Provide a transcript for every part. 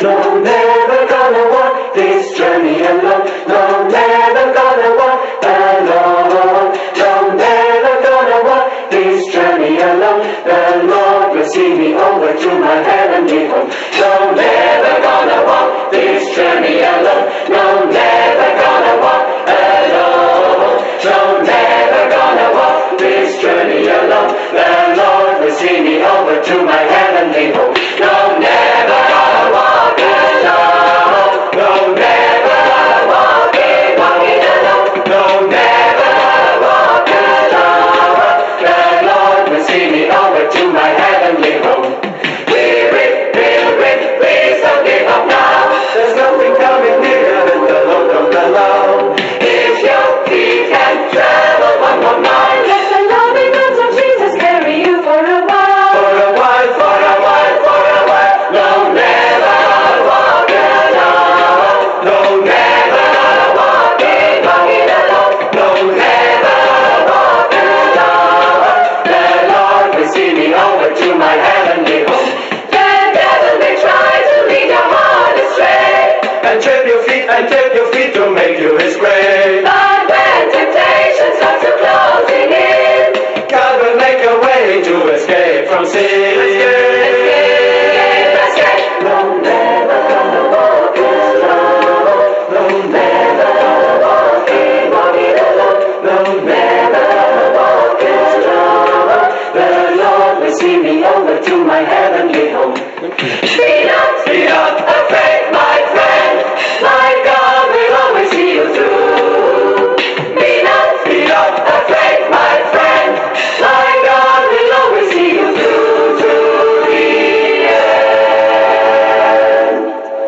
No, never gonna walk this journey alone. No, never gonna walk alone. No, never gonna walk this journey alone. The Lord will see me over to my heavenly home. No, never gonna walk this journey alone. No, never gonna walk alone. No, never gonna walk this journey alone. The Lord will see me over to my heavenly home. No, never gonna walk alone. No, never gonna walk alone. No, never gonna walk alone. The Lord will see me over to my heavenly home. Weary, please don't give up now. There's nothing coming nearer than the Lord comes along. If your feet can travel one more mile, let the loving arms of Jesus carry you for a while. For a while, for a while, for a while. No, never walk alone. No, never walk alone. No, never walk alone. The Lord will see me over to my heavenly home. The devil may try to lead your heart astray, and trip your feet to make you his prey. But when temptation starts to closing in, God will make a way to escape from sin. Escape. No, never gonna walk alone. No, never gonna walk alone. No, never gonna walk alone. The Lord will see me over to my heavenly home. Be not afraid, my friend. My God will always see you through. Be not afraid, my friend. My God will always see you through to the end.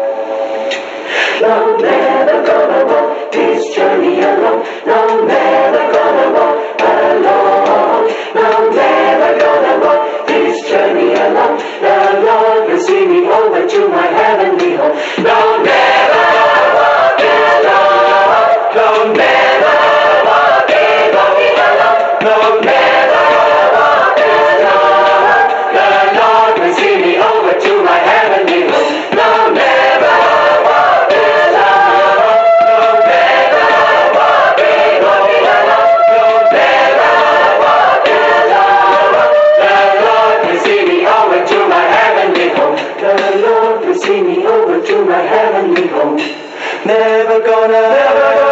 No, never gonna walk this journey alone. No, never gonna walk alone. No, never gonna walk this journey alone. The Lord will see me over to my heavenly home. No, never walk alone. No, never walk alone. No, never walk alone. The Lord will see me over to my heavenly home. No, never walk alone. No, never walk alone. No, never walk alone. The Lord will see me over to my heavenly home. The Lord will see me over to my heavenly home. Never gonna